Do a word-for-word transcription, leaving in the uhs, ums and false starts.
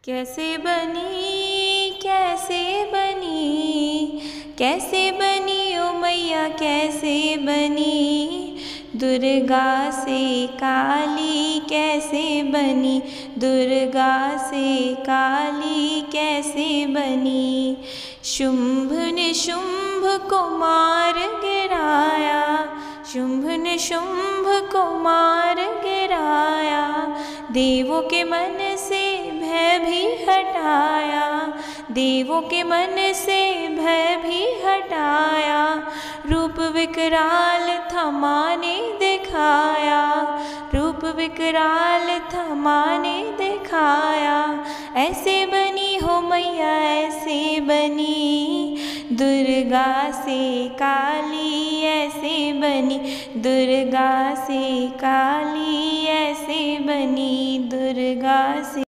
कैसे बनी कैसे बनी कैसे बनी ओ मैया कैसे बनी दुर्गा से काली कैसे बनी दुर्गा से काली कैसे बनी। शुंभ ने शुंभ को मार गिराया शुंभ ने शुंभ को मार गिराया देवों के मन से भय भी हटाया देवों के मन से भय भी हटाया। रूप विकराल था माँ ने दिखाया रूप विकराल था माँ ने दिखाया। ऐसे बनी हो मैया ऐसे बनी दुर्गा से काली ऐसे बनी दुर्गा से काली ऐसे बनी दुर्गा से।